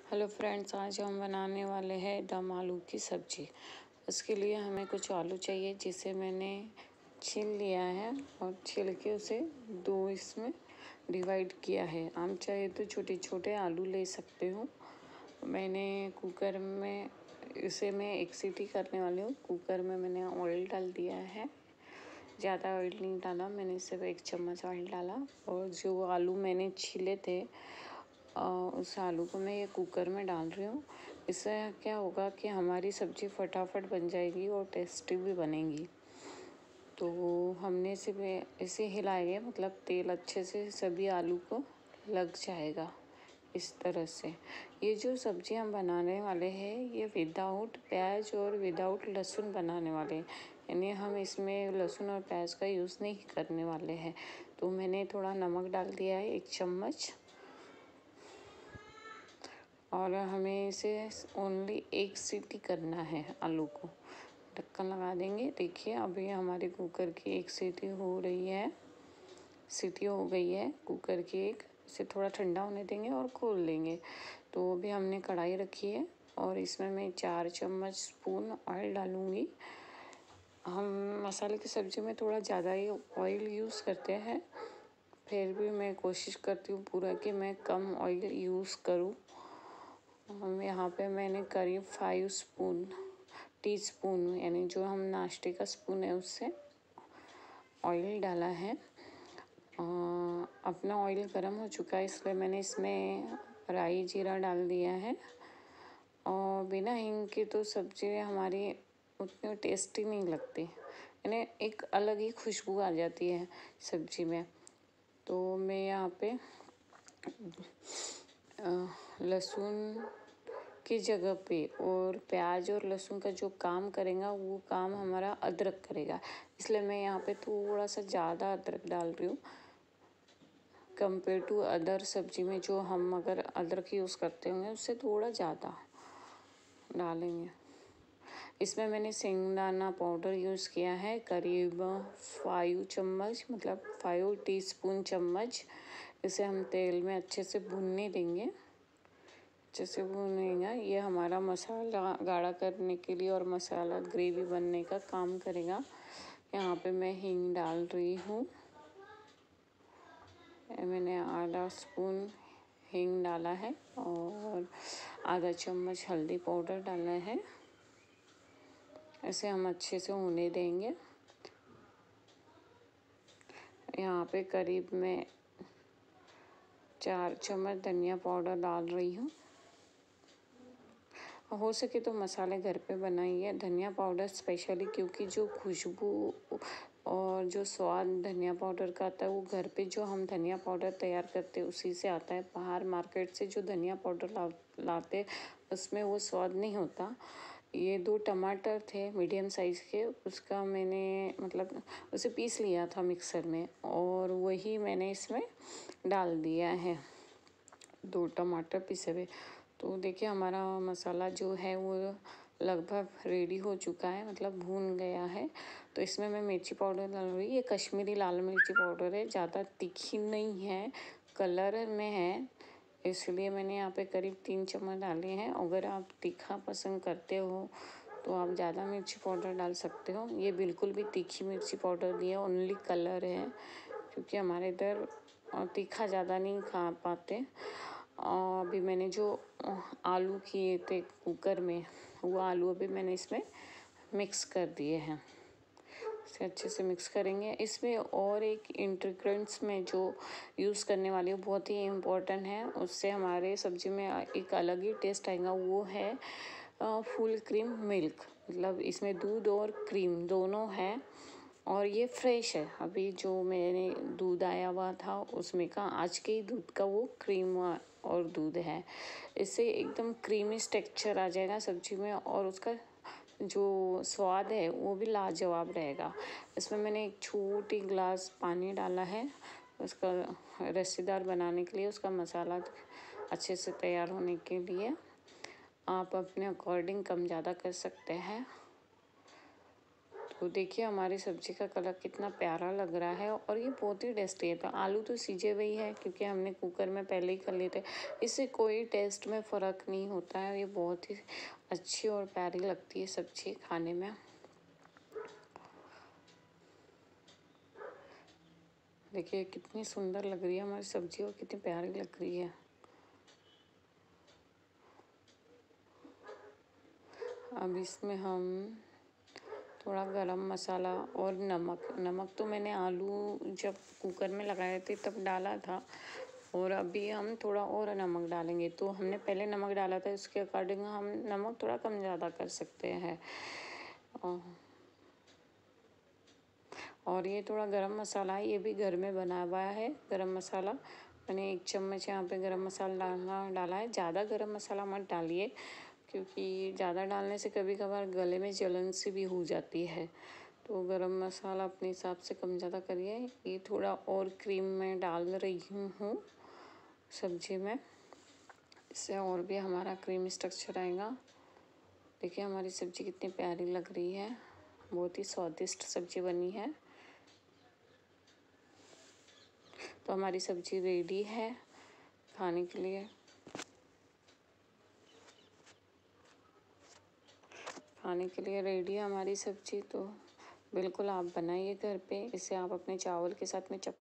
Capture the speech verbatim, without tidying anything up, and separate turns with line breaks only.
Hello friends, आज हम बनाने वाले हैं दम आलू की सब्ज़ी। उसके लिए हमें कुछ आलू चाहिए, जिसे मैंने छील लिया है और छील के उसे दो इसमें डिवाइड किया है। आप चाहे तो छोटे छोटे आलू ले सकते हो। मैंने कुकर में इसे मैं एक सीटी करने वाली हूँ। कुकर में मैंने ऑयल डाल दिया है, ज़्यादा ऑयल नहीं डाला, मैंने सिर्फ एक चम्मच ऑयल डाला। और जो आलू मैंने छीले थे उस आलू को मैं ये कुकर में डाल रही हूँ। इससे क्या होगा कि हमारी सब्ज़ी फटाफट बन जाएगी और टेस्टी भी बनेगी। तो हमने सिर्फ इसे हिलाएंगे, मतलब तेल अच्छे से सभी आलू को लग जाएगा इस तरह से। ये जो सब्ज़ी हम बनाने वाले हैं ये विदाउट प्याज और विदाउट लहसुन बनाने वाले हैं, यानी हम इसमें लहसुन और प्याज का यूज़ नहीं करने वाले हैं। तो मैंने थोड़ा नमक डाल दिया है, एक चम्मच, और हमें इसे ओनली एक सीटी करना है। आलू को ढक्कन लगा देंगे। देखिए अभी हमारे कुकर की एक सीटी हो रही है, सीटी हो गई है कुकर की एक। इसे थोड़ा ठंडा होने देंगे और खोल लेंगे। तो अभी हमने कढ़ाई रखी है और इसमें मैं चार चम्मच स्पून ऑयल डालूँगी। हम मसाले की सब्ज़ी में थोड़ा ज़्यादा ही ऑयल यूज़ करते हैं, फिर भी मैं कोशिश करती हूँ पूरा कि मैं कम ऑयल यूज़ करूँ। हम यहाँ पे मैंने करीब फाइव स्पून टी स्पून यानी जो हम नाश्ते का स्पून है उससे ऑयल डाला है। आ, अपना ऑयल गर्म हो चुका है, इसलिए मैंने इसमें राई जीरा डाल दिया है। और बिना हींग की तो सब्ज़ी हमारी उतनी टेस्टी नहीं लगती, यानी एक अलग ही खुशबू आ जाती है सब्ज़ी में। तो मैं यहाँ पे लहसुन की जगह पे और प्याज और लहसुन का जो काम करेगा वो काम हमारा अदरक करेगा, इसलिए मैं यहाँ पे थोड़ा सा ज़्यादा अदरक डाल रही हूँ कंपेयर टू अदर सब्जी में। जो हम अगर अदरक यूज़ करते होंगे उससे थोड़ा ज़्यादा डालेंगे। इसमें मैंने शेंगदाना पाउडर यूज़ किया है करीब फाइव चम्मच, मतलब फाइव टीस्पून चम्मच। इसे हम तेल में अच्छे से भूनने देंगे, अच्छे से भूनेगा। ये हमारा मसाला गाढ़ा करने के लिए और मसाला ग्रेवी बनने का काम करेगा। यहाँ पे मैं हींग डाल रही हूँ, मैंने आधा स्पून हींग डाला है और आधा चम्मच हल्दी पाउडर डाला है। इसे हम अच्छे से होने देंगे। यहाँ पे करीब मैं चार चम्मच धनिया पाउडर डाल रही हूँ। हो सके तो मसाले घर पे बनाइए, धनिया पाउडर स्पेशली, क्योंकि जो खुशबू और जो स्वाद धनिया पाउडर का आता है वो घर पे जो हम धनिया पाउडर तैयार करते हैं उसी से आता है। बाहर मार्केट से जो धनिया पाउडर ला लाते उसमें वो स्वाद नहीं होता। ये दो टमाटर थे मीडियम साइज़ के, उसका मैंने मतलब उसे पीस लिया था मिक्सर में और वही मैंने इसमें डाल दिया है, दो टमाटर पिसे हुए। तो देखिए हमारा मसाला जो है वो लगभग रेडी हो चुका है, मतलब भून गया है। तो इसमें मैं मिर्ची पाउडर डाल रही हूँ। ये कश्मीरी लाल मिर्ची पाउडर है, ज़्यादा तीखी नहीं है, कलर में है, इसलिए मैंने यहाँ पे करीब तीन चम्मच डाले हैं। अगर आप तीखा पसंद करते हो तो आप ज़्यादा मिर्ची पाउडर डाल सकते हो। ये बिल्कुल भी तीखी मिर्ची पाउडर नहीं है, ओनली कलर है, क्योंकि हमारे इधर तीखा ज़्यादा नहीं खा पाते। अभी मैंने जो आलू किए थे कुकर में, वो आलू अभी मैंने इसमें मिक्स कर दिए हैं। इसे अच्छे से मिक्स करेंगे। इसमें और एक इंग्रेडिएंट्स में जो यूज़ करने वाली हूँ बहुत ही इम्पोर्टेंट है, उससे हमारे सब्ज़ी में एक अलग ही टेस्ट आएगा, वो है फुल क्रीम मिल्क। मतलब इसमें दूध और क्रीम दोनों है और ये फ्रेश है। अभी जो मैंने दूध आया हुआ था उसमें का आज के ही दूध का वो क्रीम और दूध है। इससे एकदम क्रीमी टेक्सचर आ जाएगा सब्जी में और उसका जो स्वाद है वो भी लाजवाब रहेगा। इसमें मैंने एक छोटी गिलास पानी डाला है उसका रस्सेदार बनाने के लिए, उसका मसाला अच्छे से तैयार होने के लिए। आप अपने अकॉर्डिंग कम ज़्यादा कर सकते हैं। तो देखिए हमारी सब्जी का कलर कितना प्यारा लग रहा है और ये बहुत ही टेस्टी है। तो आलू तो सीजे हुए ही है क्योंकि हमने कुकर में पहले ही कर लिए थे। इससे कोई टेस्ट में फ़र्क नहीं होता है। ये बहुत ही अच्छी और प्यारी लगती है सब्जी खाने में। देखिए कितनी सुंदर लग रही है हमारी सब्जी और कितनी प्यारी लग रही है। अब इसमें हम थोड़ा गरम मसाला और नमक नमक तो मैंने आलू जब कुकर में लगाए थे तब डाला था, और अभी हम थोड़ा और नमक डालेंगे। तो हमने पहले नमक डाला था, इसके अकॉर्डिंग हम नमक थोड़ा कम ज़्यादा कर सकते हैं। और ये थोड़ा गरम मसाला है, ये भी घर में बना हुआ है गरम मसाला। मैंने एक चम्मच यहाँ पे गरम मसाला डालना डाला है। ज़्यादा गरम मसाला मत डालिए क्योंकि ज़्यादा डालने से कभी कभार गले में जलन सी भी हो जाती है। तो गरम मसाला अपने हिसाब से कम ज़्यादा करिए। ये थोड़ा और क्रीम में डाल रही हूँ सब्जी में, इससे और भी हमारा क्रीम स्ट्रक्चर आएगा। देखिए हमारी सब्जी कितनी प्यारी लग रही है, बहुत ही स्वादिष्ट सब्जी बनी है। तो हमारी सब्जी रेडी है खाने के लिए। खाने के लिए रेडी है हमारी सब्जी। तो बिल्कुल आप बनाइए घर पे। इसे आप अपने चावल के साथ में चप